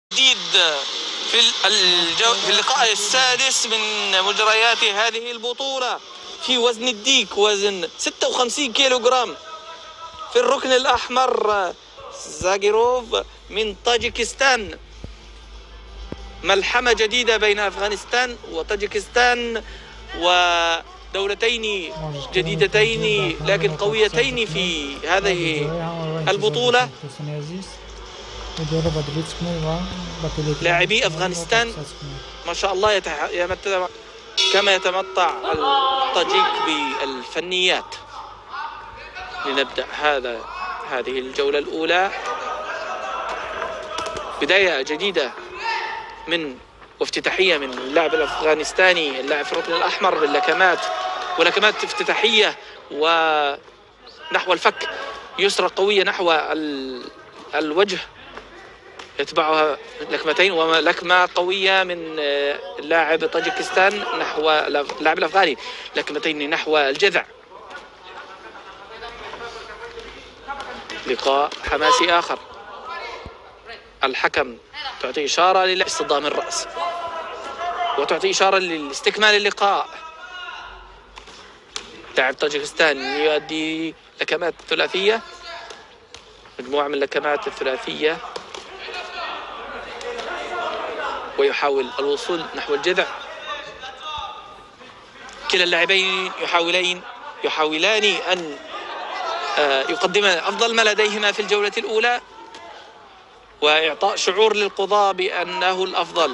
جديد في اللقاء السادس من مجريات هذه البطولة في وزن الديك، وزن 56 كيلوغرام. في الركن الأحمر زاغيروف من طاجيكستان. ملحمة جديدة بين أفغانستان وطاجيكستان، ودولتين جديدتين لكن قويتين في هذه البطولة. لاعبي أفغانستان ما شاء الله كما يتمتع الطاجيك بالفنيات. لنبدأ هذه الجولة الأولى، بداية جديدة وافتتاحية من اللاعب الأفغانستاني اللاعب في الركن الأحمر باللكمات، ولكمات افتتاحية ونحو الفك، يسرى قوية نحو الوجه يتبعها لكمتين، ولكمة قوية من اللاعب طاجيكستان نحو اللاعب الأفغاني، لكمتين نحو الجذع. لقاء حماسي آخر. الحكم تعطي إشارة لاصطدام الرأس، وتعطي إشارة لاستكمال اللقاء. لاعب طاجيكستان يؤدي لكمات ثلاثية، مجموعة من اللكمات الثلاثية، ويحاول الوصول نحو الجذع. كلا اللاعبين يحاولان أن يقدما أفضل ما لديهما في الجولة الأولى، وإعطاء شعور للقضاء بأنه الأفضل.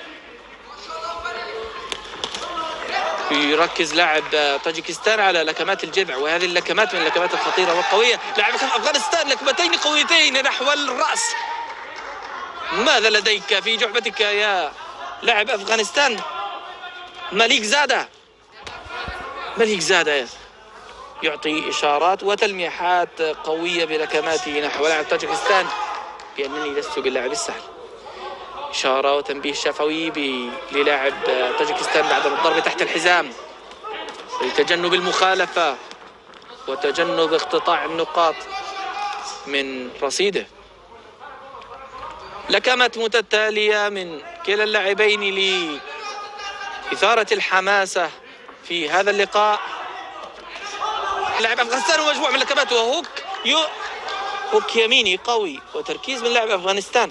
يركز لاعب طاجيكستان على لكمات الجذع، وهذه اللكمات من اللكمات الخطيرة والقوية. لاعب أفغانستان لكمتين قويتين نحو الرأس. ماذا لديك في جعبتك يا لاعب أفغانستان؟ مليك زادة يعطي إشارات وتلميحات قوية بلكماته نحو لاعب طاجيكستان بأنني لست باللاعب السهل. إشارة وتنبيه شفوي للاعب طاجيكستان بعد الضرب تحت الحزام لتجنب المخالفة وتجنب اقتطاع النقاط من رصيده. لكمات متتالية من كلا اللاعبين لإثارة الحماسة في هذا اللقاء. لاعب أفغانستان ومجموعة من اللكمات، وهوك هوك يميني قوي، وتركيز من لاعب أفغانستان.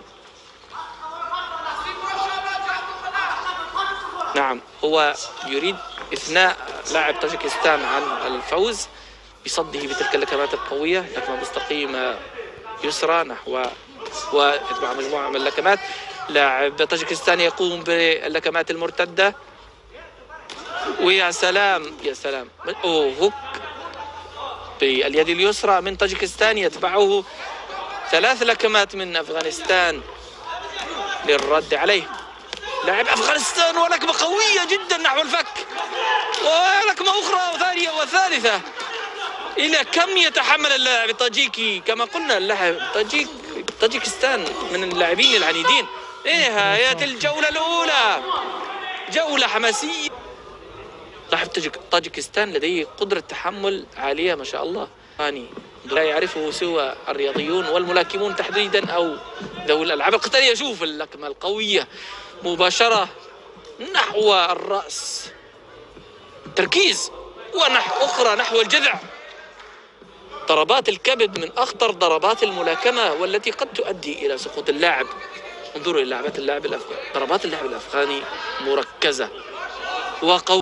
نعم، هو يريد إثناء لاعب طاجيكستان عن الفوز بصده بتلك اللكمات القوية. لكمة مستقيمة يسرى نحو ويتبع مجموعة من اللكمات. لاعب طاجيكستان يقوم باللكمات المرتدة، ويا سلام يا سلام، هوك باليد اليسرى من طاجيكستان، يتبعه 3 لكمات من أفغانستان للرد عليه. لاعب أفغانستان ولكمة قوية جدا نحو الفك، ولكمة أخرى وثانية وثالثة. إلى كم يتحمل اللاعب الطاجيكي؟ كما قلنا اللاعب طاجيكستان من اللاعبين العنيدين. نهاية الجولة الأولى، جولة حماسية. لاعب طاجيكستان لديه قدرة تحمل عالية ما شاء الله، لا يعرفه سوى الرياضيون والملاكمون تحديدا أو ذوي الألعاب القتالية. شوف اللكمة القوية مباشرة نحو الرأس، تركيز، أخرى نحو الجذع. ضربات الكبد من أخطر ضربات الملاكمة، والتي قد تؤدي إلى سقوط اللاعب. انظروا إلى اللاعب الأفغاني، ضربات اللاعب الأفغاني مركزة وقوية.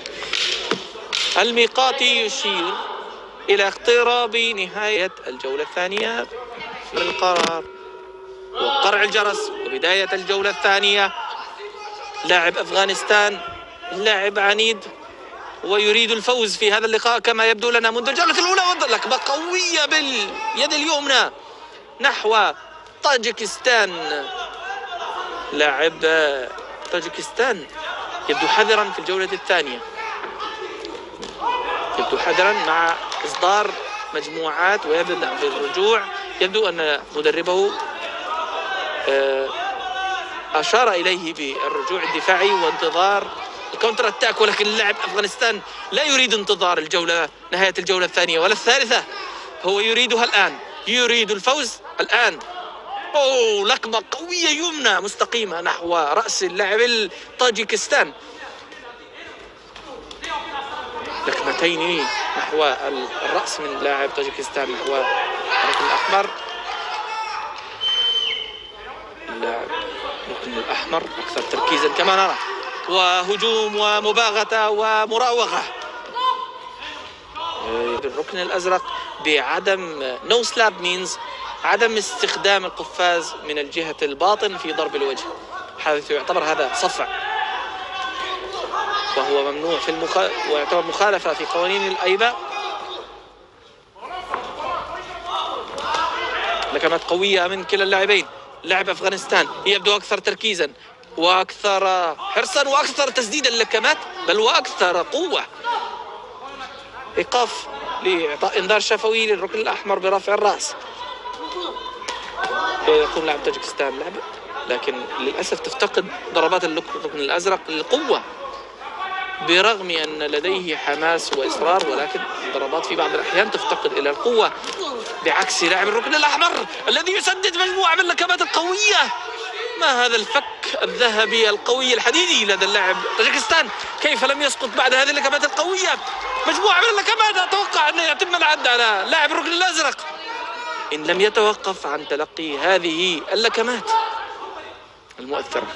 الميقاتي يشير إلى اقتراب نهاية الجولة الثانية في القرار وقرع الجرس وبداية الجولة الثانية. لاعب أفغانستان لاعب عنيد ويريد الفوز في هذا اللقاء كما يبدو لنا منذ الجولة الأولى. لكمة قوية باليد اليمنى نحو طاجيكستان. لاعب طاجيكستان يبدو حذرا في الجولة الثانية، يبدو حذرا مع إصدار مجموعات ويبدأ بالرجوع. يبدو أن مدربه أشار إليه بالرجوع الدفاعي وانتظار الكونتر اتاك، ولكن اللاعب أفغانستان لا يريد انتظار نهاية الجولة الثانية ولا الثالثة، هو يريدها الآن، يريد الفوز الآن. أوه، لكمة قوية يمنى مستقيمة نحو رأس اللاعب الطاجيكستان. لكمتين نحو الرأس من لاعب طاجيكستان نحو الركن الأحمر. اللاعب الركن الأحمر أكثر تركيزا كما نرى، وهجوم ومباغتة ومراوغة. الركن الأزرق بعدم نو سلاب مينز عدم استخدام القفاز من الجهة الباطن في ضرب الوجه، حيث يعتبر هذا صفع وهو ممنوع في ويعتبر مخالفة في قوانين الأيبة. لكمات قوية من كلا اللاعبين. لاعب أفغانستان يبدو أكثر تركيزا وأكثر حرصا وأكثر تسديدا للكمات، بل وأكثر قوة. إيقاف لإعطاء إنذار شفوي للركن الأحمر برفع الرأس. يقوم لاعب طاجيكستان لعب، لكن للأسف تفتقد ضربات الركن الأزرق للقوة برغم أن لديه حماس وإصرار، ولكن الضربات في بعض الأحيان تفتقد إلى القوة، بعكس لاعب الركن الأحمر الذي يسدد مجموعة من اللكمات القوية. ما هذا الفك الذهبي القوي الحديدي لدى اللاعب طاجيكستان؟ كيف لم يسقط بعد هذه اللكمات القوية؟ مجموعة من اللكمات أتوقع أن يتم العد على لاعب الركن الأزرق إن لم يتوقف عن تلقي هذه اللكمات المؤثرة.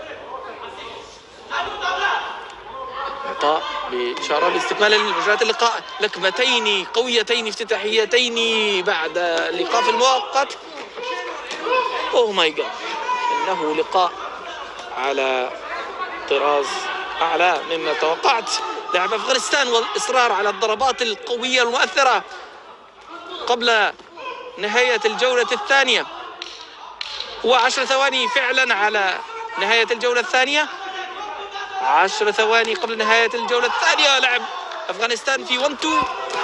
إعطاء بإشارة باستكمال مجريات اللقاء. لكمتين قويتين افتتاحيتين بعد الإيقاف المؤقت. أوه ماي جاد، إنه لقاء على طراز أعلى مما توقعت. لاعب أفغانستان والإصرار على الضربات القوية المؤثرة قبل نهاية الجولة الثانية، و10 ثواني فعلا على نهاية الجولة الثانية. 10 ثواني قبل نهاية الجولة الثانية. لعب أفغانستان في 1-2.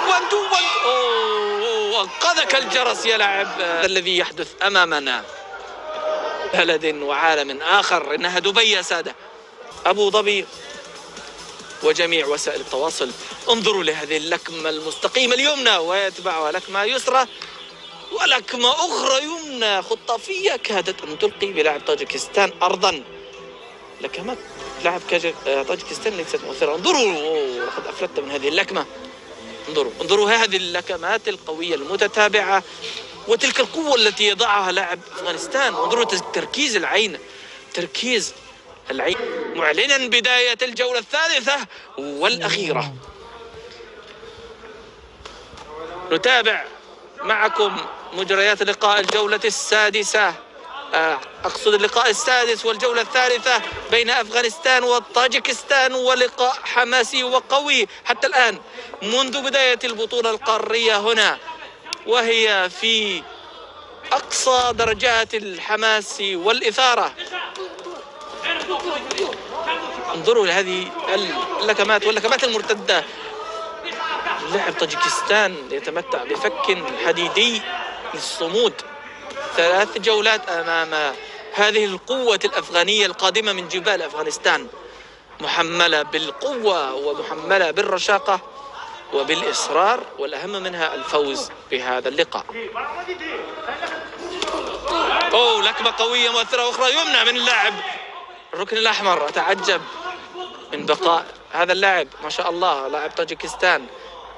أوه، أنقذك الجرس يا لاعب. الذي يحدث أمامنا بلد وعالم آخر، إنها دبي يا سادة، أبو ظبي وجميع وسائل التواصل. انظروا لهذه اللكمة المستقيمة اليمنى ويتبعها لكمة يسرى ولكمة أخرى يمنى خطافية كادت أن تلقي بلاعب طاجيكستان أرضا. لكمات لاعب طاجيكستان ليست مؤثرة. انظروا، لقد أفلت من هذه اللكمة. انظروا هذه اللكمات القوية المتتابعة وتلك القوة التي يضعها لاعب أفغانستان. انظروا تركيز العين معلنا بداية الجولة الثالثة والأخيرة. نتابع معكم مجريات لقاء الجولة السادسة، أقصد اللقاء السادس والجولة الثالثة بين أفغانستان وطاجيكستان، ولقاء حماسي وقوي حتى الآن منذ بداية البطولة القارية هنا، وهي في أقصى درجات الحماس والإثارة. انظروا لهذه اللكمات المرتدة. لاعب طاجيكستان يتمتع بفك حديدي للصمود. 3 جولات أمام هذه القوة الأفغانية القادمة من جبال أفغانستان، محملة بالقوة ومحملة بالرشاقة وبالإصرار، والأهم منها الفوز بهذا اللقاء. أوه، لكمة قوية مؤثرة أخرى يمنع من اللاعب الركن الأحمر. أتعجب من بقاء هذا اللاعب، ما شاء الله، لاعب طاجيكستان،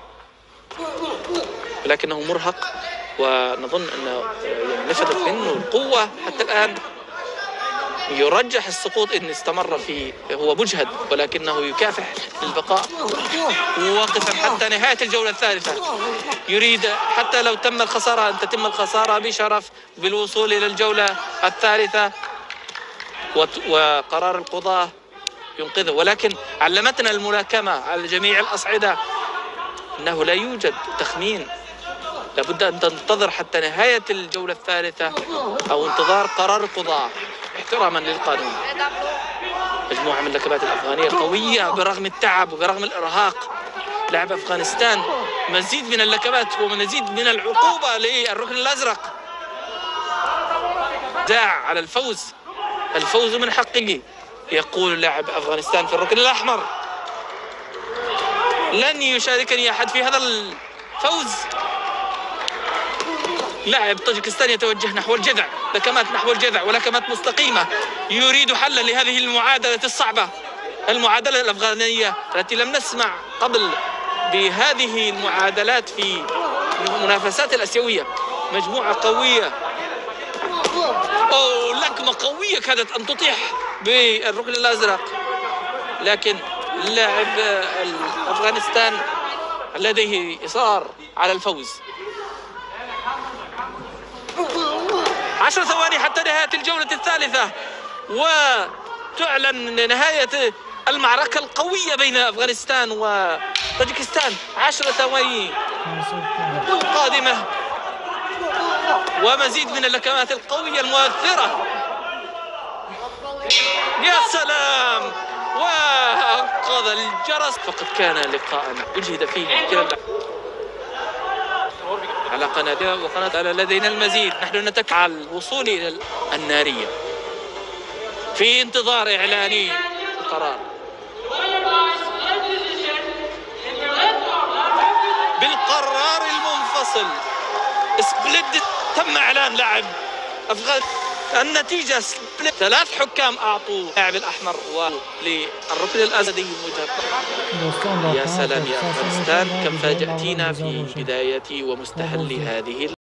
ولكنه مرهق ونظن أنه نفذت منه القوة حتى الآن. يرجح السقوط إن استمر هو مجهد، ولكنه يكافح للبقاء واقفا حتى نهاية الجولة الثالثة. يريد حتى لو تم الخسارة أن تتم الخسارة بشرف بالوصول إلى الجولة الثالثة وقرار القضاة ينقذه. ولكن علمتنا الملاكمة على جميع الأصعدة أنه لا يوجد تخمين، لابد أن تنتظر حتى نهاية الجولة الثالثة أو انتظار قرار القضاء احتراما للقانون. مجموعة من اللكمات الأفغانية قوية برغم التعب وبرغم الإرهاق. لاعب أفغانستان مزيد من اللكمات ومزيد من العقوبة للركن الأزرق. داع على الفوز من حقه، يقول لاعب أفغانستان في الركن الأحمر. لن يشاركني أحد في هذا الفوز. لاعب طاجكستان يتوجه نحو الجذع، لكمات نحو الجذع ولكمات مستقيمة، يريد حلا لهذه المعادلة الصعبة، المعادلة الأفغانية التي لم نسمع قبل بهذه المعادلات في المنافسات الآسيوية. مجموعة قوية، لكمة قوية كادت أن تطيح بالركن الأزرق، لكن لاعب أفغانستان لديه إصرار على الفوز. 10 ثواني حتى نهاية الجولة الثالثة، وتعلن نهاية المعركة القوية بين أفغانستان وطاجكستان. 10 ثواني قادمة ومزيد من اللكمات القوية المؤثرة. يا سلام، وأنقذ الجرس. فقد كان لقاء أجهد فيه كلا على قناة وقناة لدينا المزيد. نحن نتكلم على الوصول إلى النارية في انتظار إعلان القرار. بالقرار المنفصل سبليد تم إعلان لاعب أفغان. النتيجة سبليد، 3 حكام أعطوا اللاعب الأحمر وللركن الأسدي المجهد. يا سلام يا أفغانستان، كم فاجأتينا في بداية ومستهل هذه